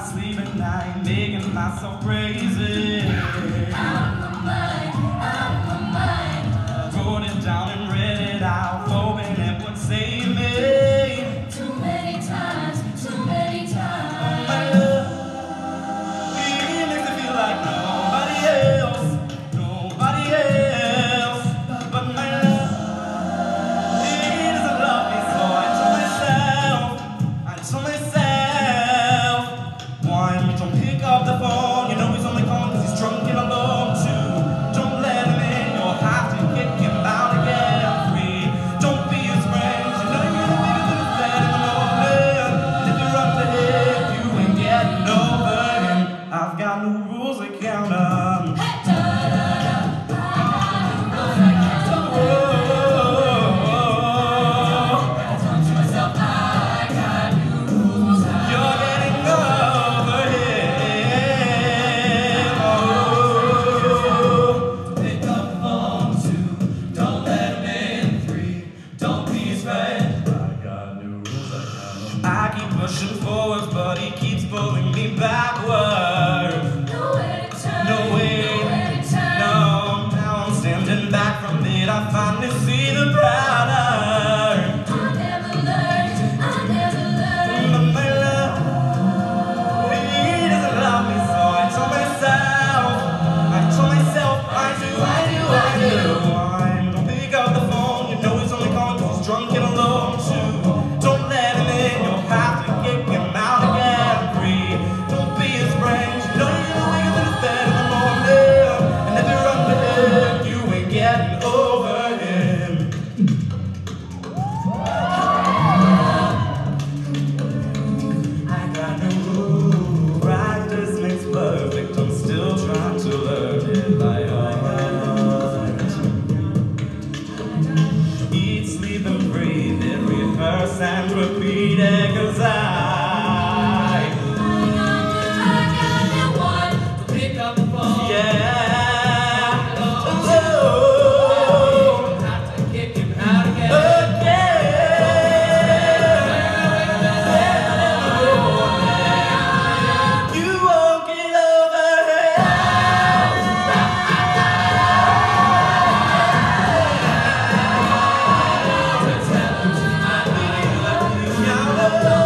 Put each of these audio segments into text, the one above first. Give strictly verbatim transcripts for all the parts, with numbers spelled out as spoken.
sleep at night, making myself crazy. Out of my mind, out of my mind. I wrote it down and read it out, hoping it would save me. Too many times, too many times. My love, it makes me feel like nobody else, nobody else but my love. He doesn't love me, so I told myself, I told myself, why don't pick up the phone? You know he's only calling because he's drunk and alone too. Don't let him in, you'll have to kick him out and get free. Don't be his friend, you know you're the biggest in the bed in the morning. And if you're up to him, you ain't getting over him. I've got no rules I count on. Hey, da, da, da. I got no rules I count on. I told to myself I got new rules. You're getting over him. Oh. Pick up the phone, two. Don't let him in. Three. Don't be his friend. I got new rules I count on. I keep pushing forwards, but he keeps pulling me backwards. Nowhere to turn, No way, nowhere to turn. no. Now I'm standing back from it. I finally see the pattern. I never learned, I never learned. But my love, he doesn't love me, so I told myself, I told myself, I do, I do, I do. I don't pick up the phone. You know he's only calling 'cause he's drunk and alone too. Don't let him in. You'll have to kick him out and get free. Don't be his friend. You know you're gonna wake up in his bed in the morning. And if you're up to him, you ain't getting over him. I got no rule. Practice makes perfect. I'm still trying to learn it by heart. Eat, sleep, and breathe it. Rehearse and repeat it. 'Cause I I got new one. Pick up the phone. Yeah. Oh. Have to kick him out again. Again. You won't get over it. To tell him tonight. Shout out.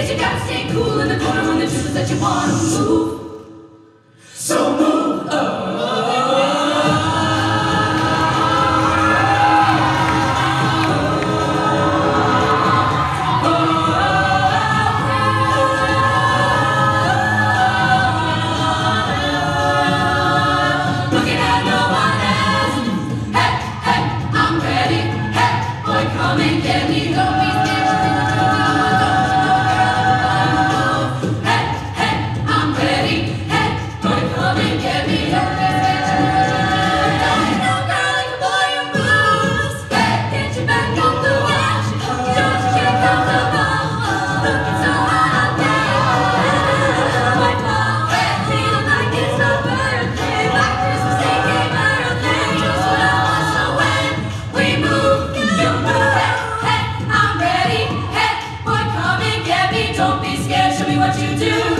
Cause you gotta stay cool in the corner when the truth is that you wanna move. So move. Oh. Come and get me, don't be scared. Hey, hey, I'm ready. Hey, boy, come and get me, don't be scared. Don't be no girl like a boy who moves. Hey, get your back off the watch. Don't check out the ball. Looking so hot out there. My ball, feeling like it's my birthday. My Christmas Day came early. Just what I want, so when we move, you move. Don't be scared, show me what you do.